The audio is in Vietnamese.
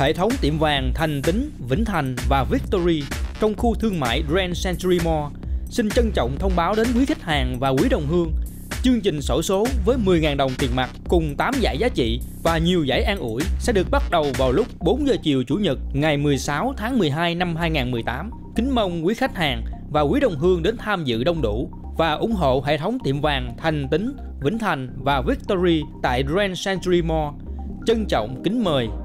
Hệ thống tiệm vàng Thành Tín, Vĩnh Thành và Victory trong khu thương mại Grand Century Mall xin trân trọng thông báo đến quý khách hàng và quý đồng hương chương trình xổ số với 10.000 đồng tiền mặt cùng 8 giải giá trị và nhiều giải an ủi sẽ được bắt đầu vào lúc 4 giờ chiều Chủ nhật ngày 16 tháng 12 năm 2018. Kính mong quý khách hàng và quý đồng hương đến tham dự đông đủ và ủng hộ hệ thống tiệm vàng Thành Tín, Vĩnh Thành và Victory tại Grand Century Mall. Trân trọng kính mời.